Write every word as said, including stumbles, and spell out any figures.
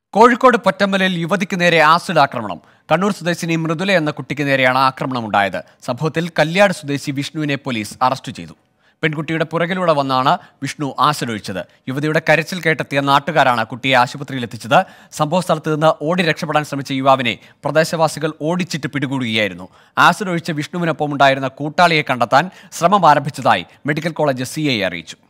കോഴിക്കോട് പൊറ്റമ്പലിൽ യുവതിക്ക് നേരെ ആസിഡ് ആക്രമണം. കണ്ണൂർ സ്വദേശിനി മൃദുല എന്ന കുട്ടിക്ക് നേരെയാണ് ആക്രമണം ഉണ്ടായത്. സംഭവത്തിൽ കല്യാട് സ്വദേശി വിഷ്ണുവിനെ പോലീസ് അറസ്റ്റ് ചെയ്തു. പെൺകുട്ടിയുടെ പുറകിലൂടെ വന്നാണ് വിഷ്ണു ആസിഡ് ഒഴിച്ചത്. യുവതിയുടെ കരച്ചിൽ കേട്ടെത്തിയ നാട്ടുകാരാണ് കുട്ടിയെ ആശുപത്രിയിൽ എത്തിച്ചത്. സംഭവ സ്ഥലത്ത് നിന്ന് ഓടി രക്ഷപ്പെടാൻ ശ്രമിച്ച യുവാവിനെ പ്രദേശവാസികൾ ഓടിച്ചിട്ട് പിടികൂടുകയായിരുന്നു. ആസിഡ് ഒഴിച്ച വിഷ്ണുവിനൊപ്പം ഉണ്ടായിരുന്ന കൂട്ടാളിയെ കണ്ടെത്താൻ ശ്രമം ആരംഭിച്ചതായി മെഡിക്കൽ കോളേജ് സി ഐ അറിയിച്ചു.